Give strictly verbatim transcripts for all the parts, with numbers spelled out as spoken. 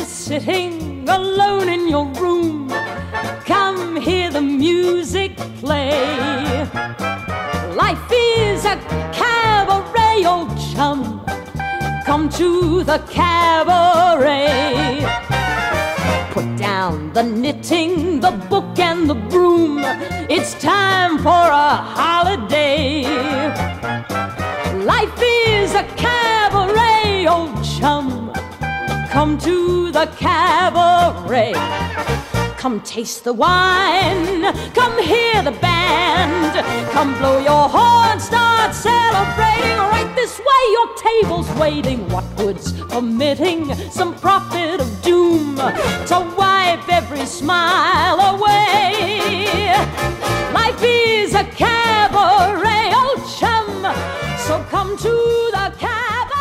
is sitting alone in your room, come hear the music play. Life is a cabaret, old chum, come to the cabaret. Put down the knitting, the book and the broom, it's time for a holiday. Life is a cabaret, old chum, come to the cabaret. Come taste the wine, come hear the band, come blow your horn, start celebrating. Right this way, your table's waiting. What good's permitting some prophet of doom to wipe every smile away? Life is a cabaret, old chum, so come to the cabaret.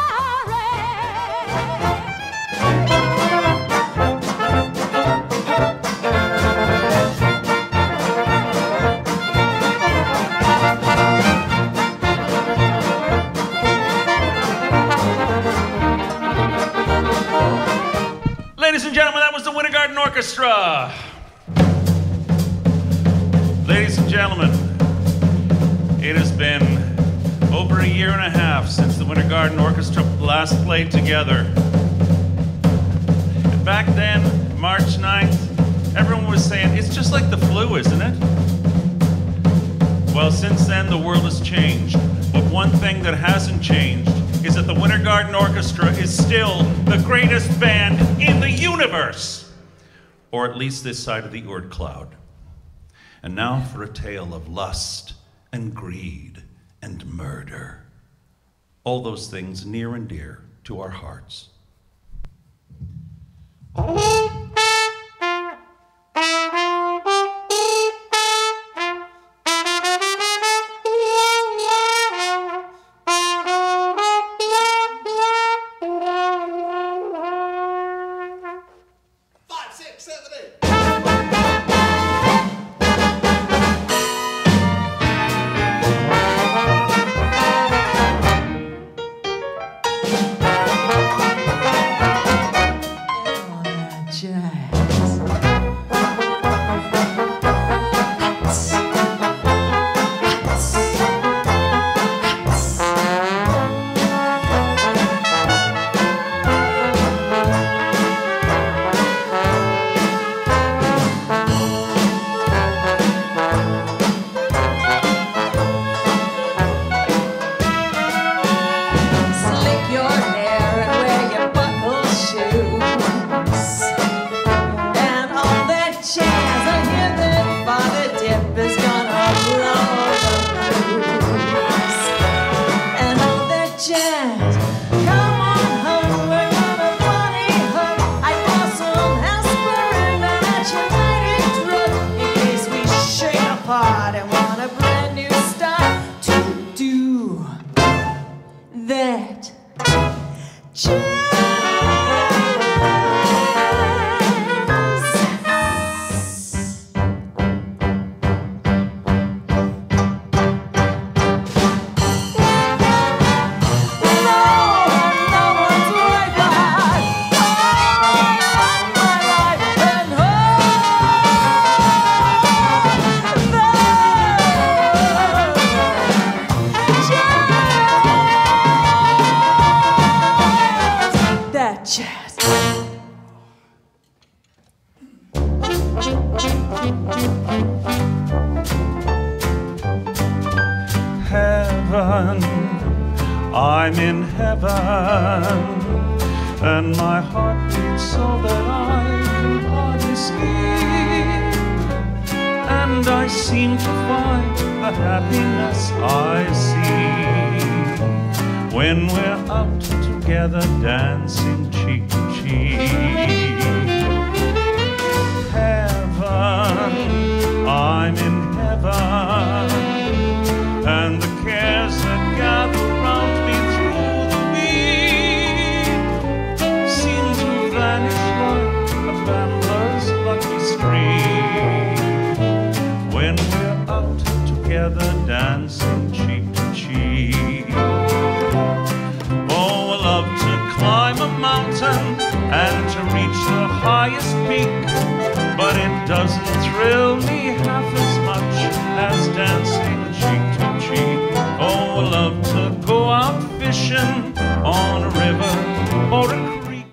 Ladies and gentlemen, that was the Wintergarten Orchestra. Ladies and gentlemen, it has been over a year and a half since the Wintergarten Orchestra last played together. And back then, March ninth, everyone was saying, it's just like the flu, isn't it? Well, since then, the world has changed. But one thing that hasn't changed is that the Wintergarten Orchestra is still the greatest band in the universe. Or at least this side of the Oort cloud. And now for a tale of lust and greed and murder. All those things near and dear to our hearts. Heaven, I'm in heaven, and my heart beats so that I can hardly speak, and I seem to find the happiness I see when we're out together dancing cheek to cheek. Heaven, I'm in heaven, and the cares that gather round me through the week seem to vanish like a gambler's lucky streak when we're out together dancing cheek to cheek. Oh, I love to climb a mountain and to reach fishing on a river or a creek.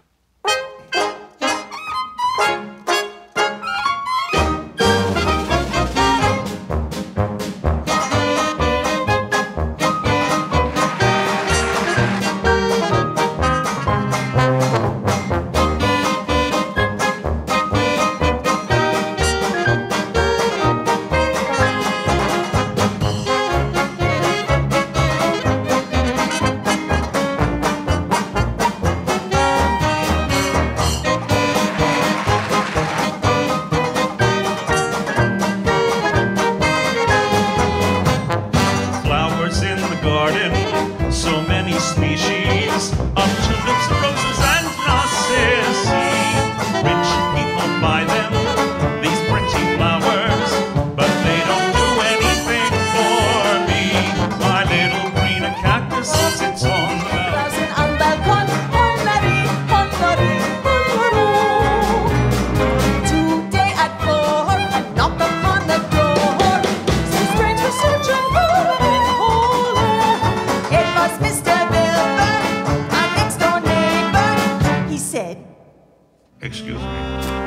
Excuse me.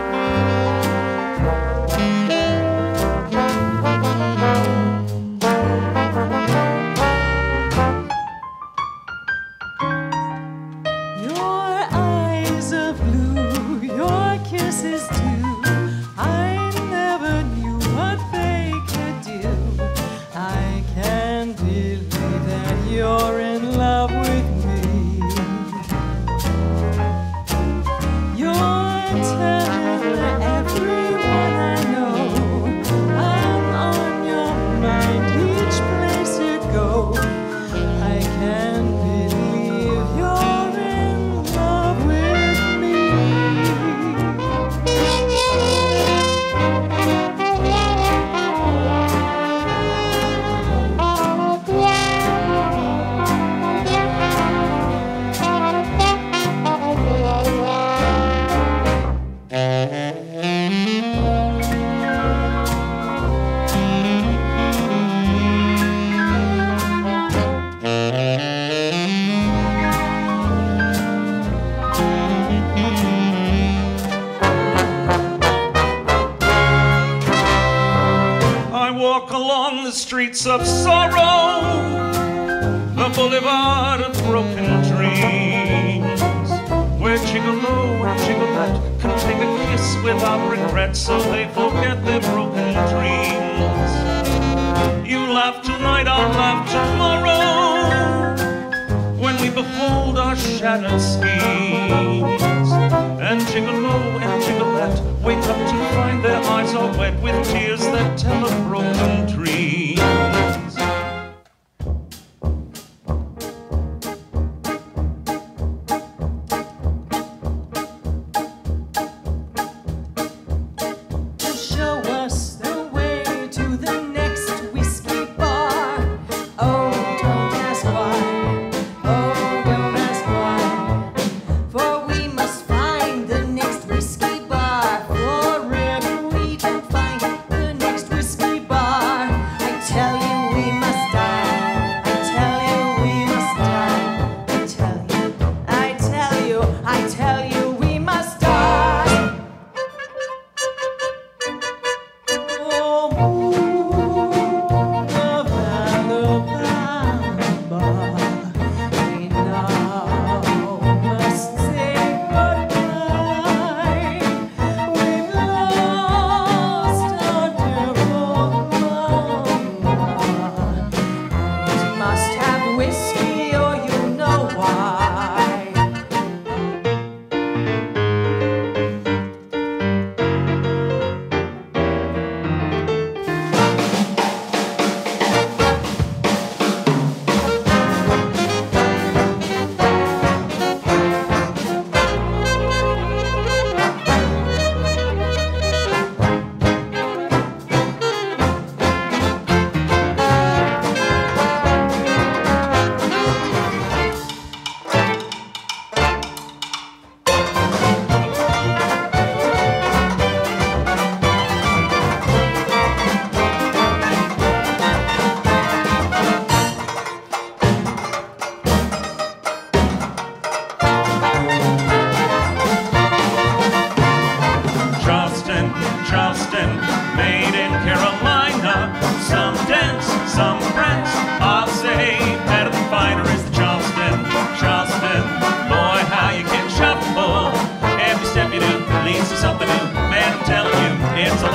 Streets of sorrow, the boulevard of broken dreams, where Gigolo and Gigolette can take a kiss without regret, so they forget their broken dreams. You laugh tonight, I'll laugh tomorrow, when we behold our shattered schemes. And Gigolo and Gigolette wake up to find their eyes are wet with tears that tell of broken dreams.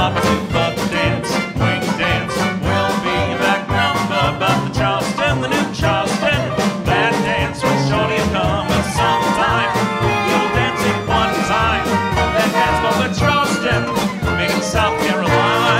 hop to buck dance, wing dance. We'll be back round about the Charleston, the new Charleston. That dance was sure to come at some time. We'll dance it one time. That dance for the Charleston, made in South Carolina.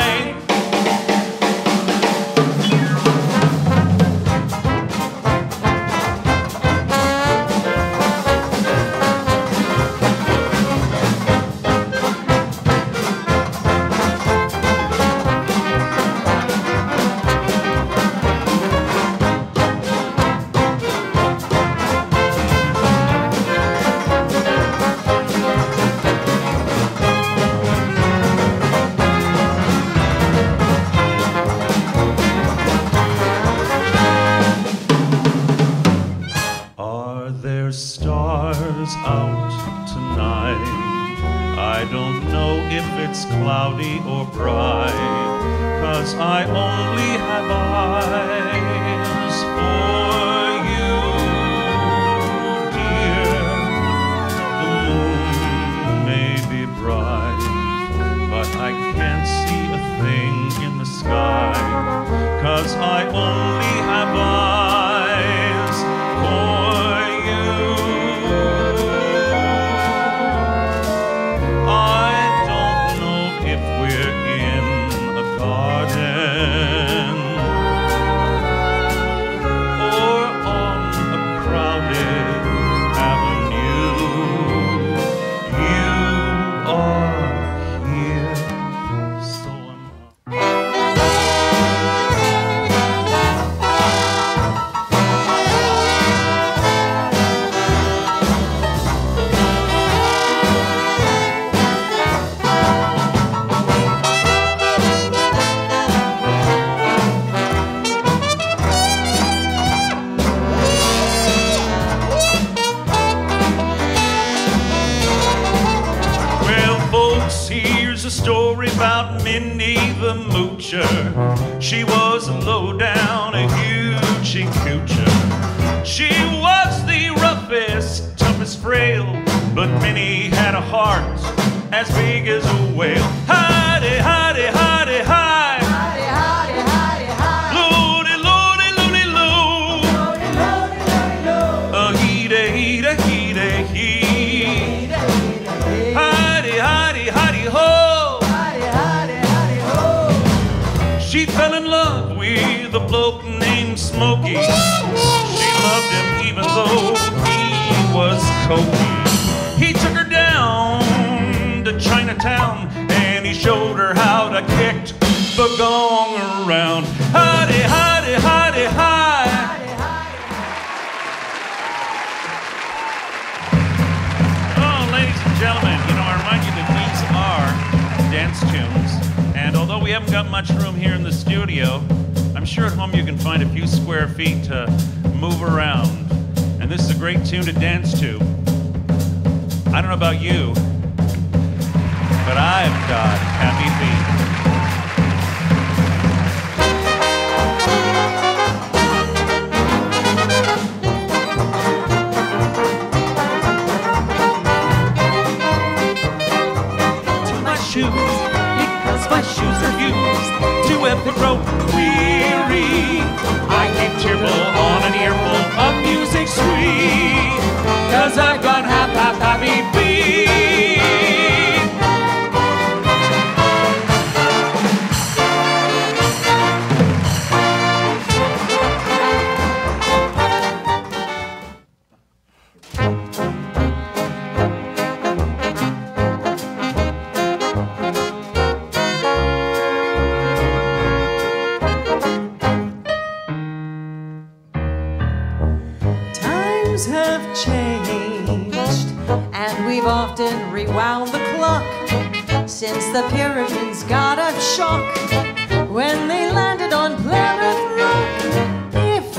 Cloudy or bright, 'cause I only have eyes for you, dear. The moon may be bright, but I can't see a thing in the sky, 'cause I only have eyes for you. I she was a low-down, a huge coocher. She was the roughest, toughest frail, but Minnie had a heart as big as a whale. Hidey, hidey, hidey, hi. Hidey, hidey, hidey, hi. Loody, loody, loody, loo. Loody, loody, loody, loo. A heedy, heedy, heedy, hee. Hidey, hidey, hidey, ho. She fell in love with a bloke named Smokey. She loved him even though he was cokey. He took her down to Chinatown and he showed her how to kick the gong around. Hidey, hidey, hidey, hi. Oh, ladies and gentlemen, you know, I remind you that these are dance tunes. And although we haven't got much room here in the studio, I'm sure at home you can find a few square feet to move around. And this is a great tune to dance to. I don't know about you, but I've got happy feet. To my shoes. My shoes are used to epic rope weary. I keep cheerful on an earful of music sweet, 'cause I've got half, half, happy feet. Have changed, and we've often rewound the clock since the Puritans got a shock when they landed on Plymouth Rock. If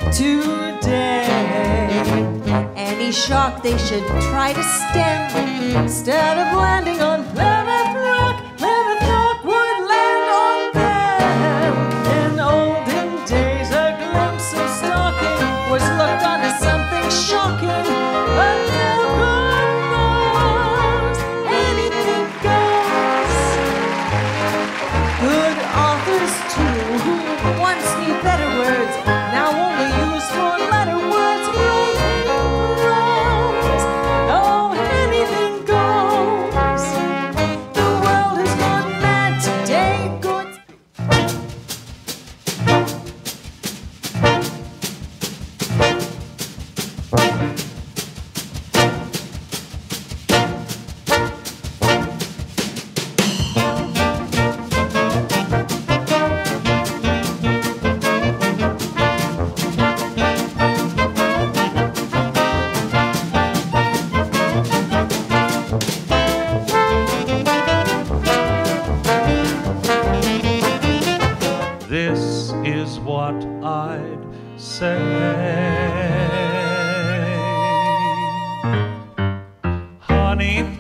today any shock they should try to stem, instead of landing on Plymouth Rock, Plymouth Rock would land on them. In olden days, a glimpse of stocking was looked on as something shocking, but now God knows anything goes.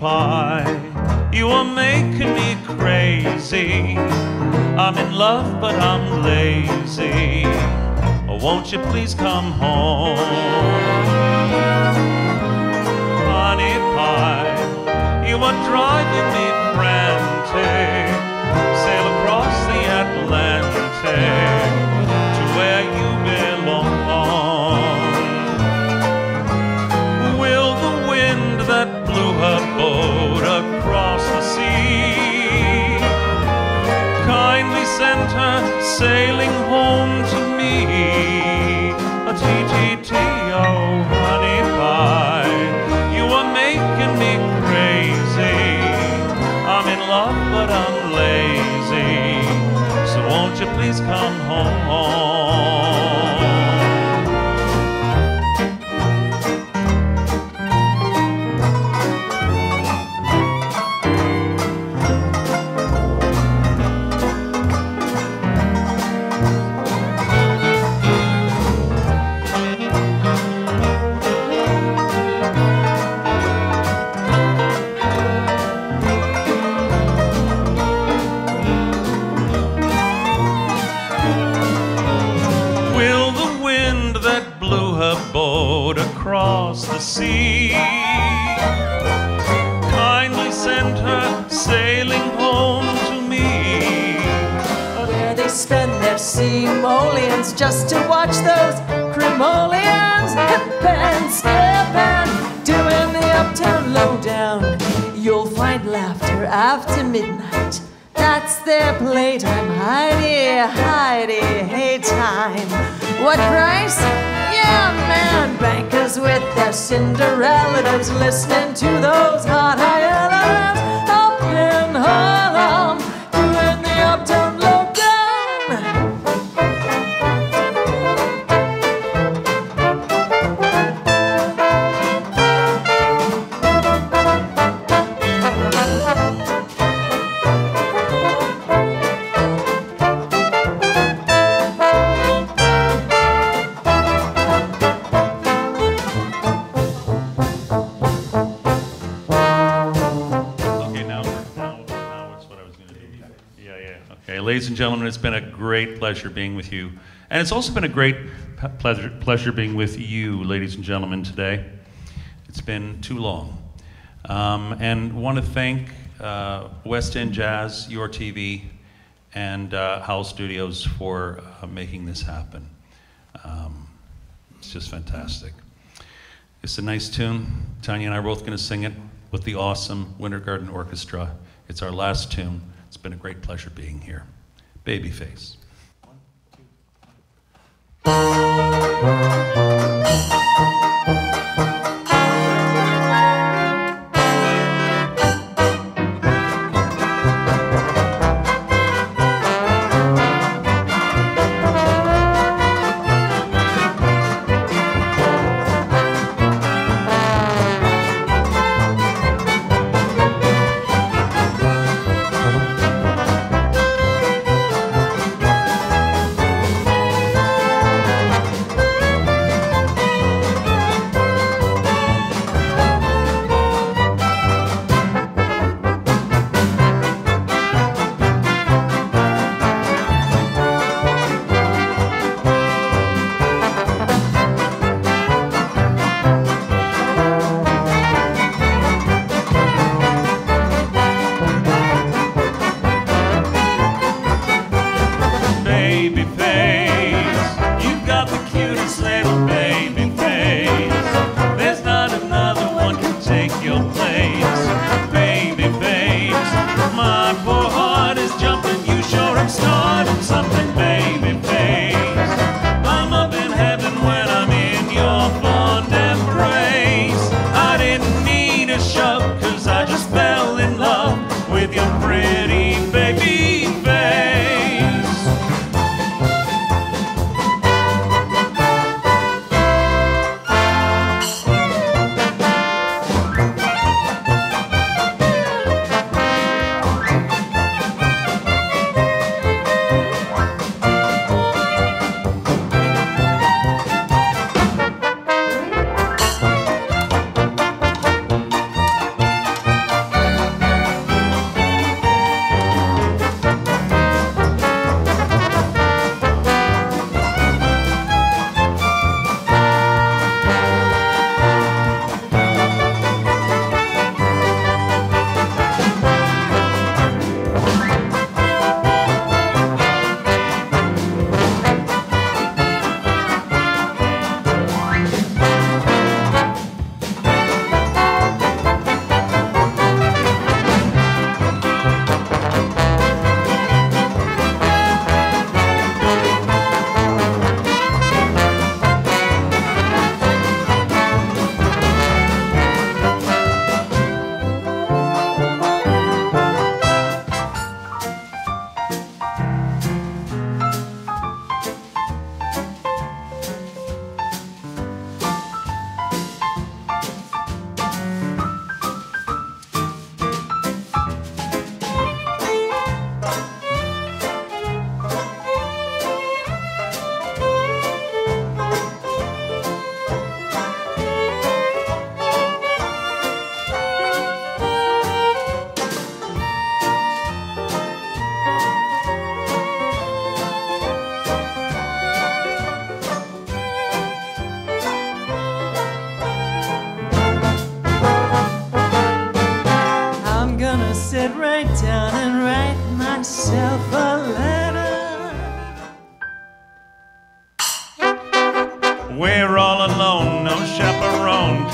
pie. You are making me crazy. I'm in love, but I'm lazy. Oh, won't you please come home? Honey pie, you are driving me frantic. Sail across the Atlantic to where you belong. Will the wind that blew her boat across the sea kindly send her sailing home to me? A T T T, oh honey pie, you are making me crazy. I'm in love, but I'm lazy. So won't you please come home? Across the sea kindly send her sailing home to me, where they spend their simoleons just to watch those cremoleons hip and skip and doing the uptown lowdown. You'll find laughter after midnight. That's their playtime. Heidi, Heidi, hey time. What price? Yeah, man, bankers with their Cinderellas listening to those hot hyenas up in Harlem doing the uptown lowdown. Ladies and gentlemen, it's been a great pleasure being with you. And it's also been a great pleasure, pleasure being with you, ladies and gentlemen, today. It's been too long. Um, and want to thank uh, West End Jazz, Your T V, and uh, Howl Studios for uh, making this happen. Um, it's just fantastic. It's a nice tune. Tanya and I are both going to sing it with the awesome Wintergarten Orchestra. It's our last tune. It's been a great pleasure being here. Babyface. One,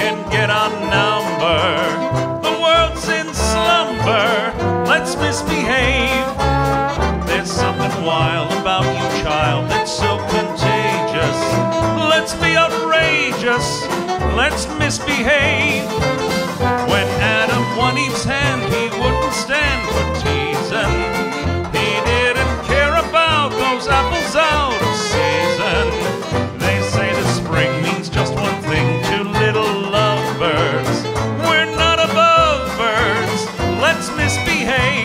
and get our number. The world's in slumber, let's misbehave. There's something wild about you, child, that's so contagious. Let's be outrageous, let's misbehave. When Adam won Eve's hand, he wouldn't stand for teasing. He didn't care about those apples out of season. They say that spring means just one thing to little lovebirds. We're not above birds, let's misbehave.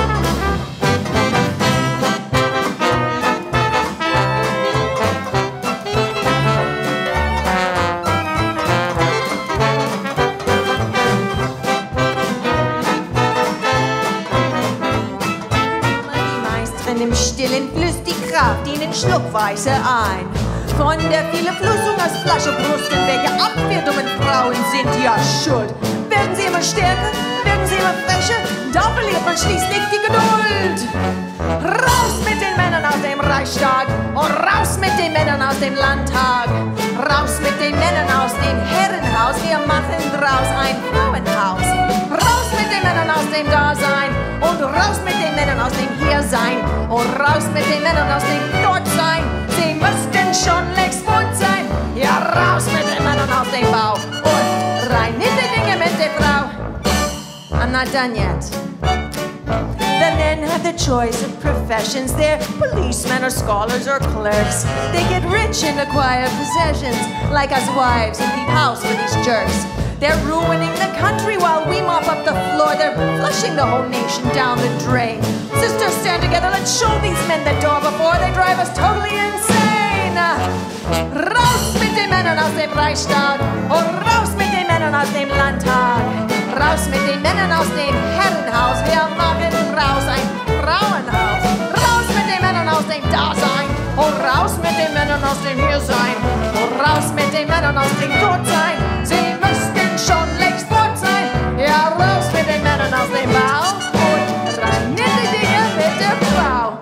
Stillen fließt die Kraft ihnen schluckweise ein. Von der vielen Flussung aus Flasche, Brust und welche ab, wir dummen Frauen sind ja schuld. Werden sie immer stärker, werden sie immer frecher, da verliert man schließlich die Geduld. Raus mit den Männern aus dem Reichstag und raus mit den Männern aus dem Landtag. Raus mit den Männern aus dem Herrenhaus, wir machen draus ein Frauenhaus. Raus mit den Männern aus dem Dasein und raus mit den Männern aus dem Hiersein und raus mit den Männern aus dem Dortsein. Sie müssten schon längst fort sein. Ja, raus mit den Männern aus dem Bau und rein in die Dinge mit der Frau. I'm not done yet. The men have the choice of professions. They're policemen or scholars or clerks. They get rich and acquire possessions, like us wives and keep house for these jerks. They're ruining the country while we mop up the floor. They're flushing the whole nation down the drain. Sisters, stand together, let's show these men the door before they drive us totally insane. Raus mit den Männern aus dem Reichstag und raus mit den Männern aus dem Landtag. Raus mit den Männern aus dem Herrenhaus, wir machen raus ein Frauenhaus. Raus mit den Männern aus dem Dasein und raus mit den Männern aus dem Hiersein und raus mit den Männern aus dem Todsein. Sie müssten schon längst fort sein. Ja, raus mit den Männern aus dem Bau und rein in die Dinge mit der Frau.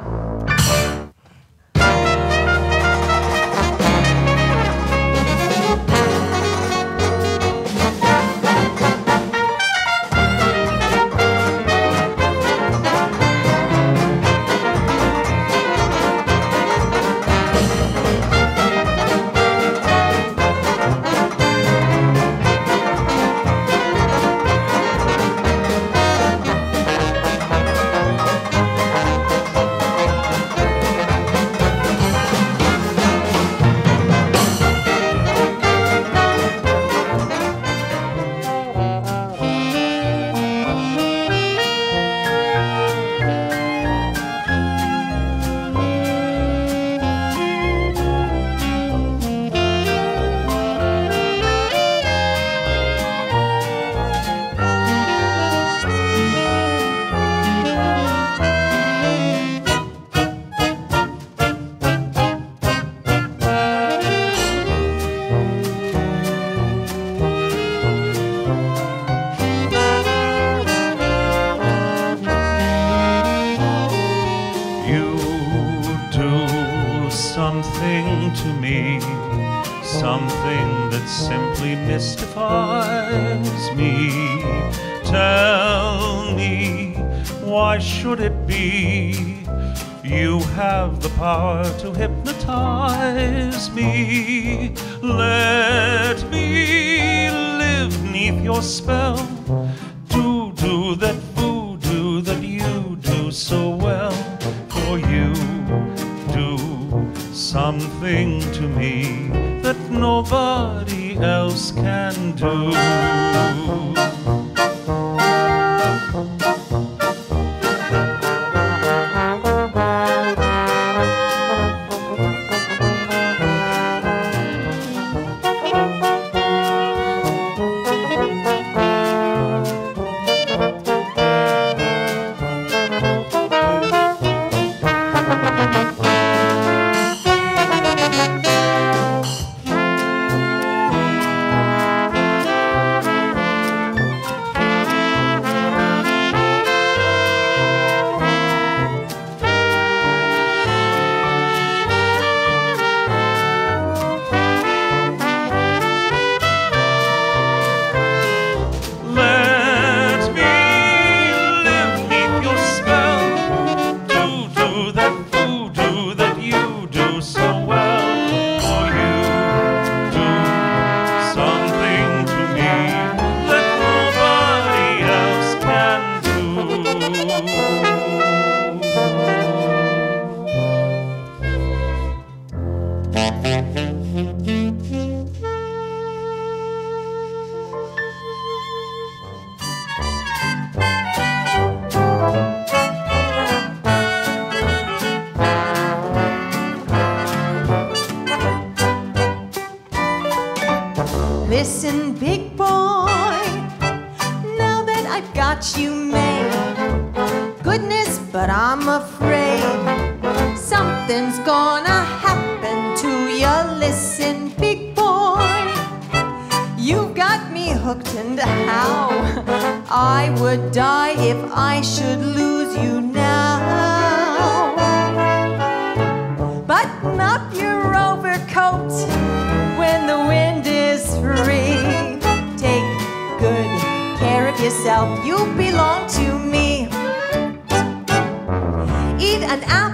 something to me, something that simply mystifies me. Tell me, why should it be you have the power to hypnotize me? Let me live neath your spell, to do that voodoo that you do so well. For you do something to me that nobody else can do. listen, big boy. Now that I've got you made, goodness, but I'm afraid something's gonna happen to you. Listen, big boy, you've got me hooked, and how I would die if I should lose you now. Button up your overcoat when the wind is free. Take good care of yourself, you belong to me. Eat an apple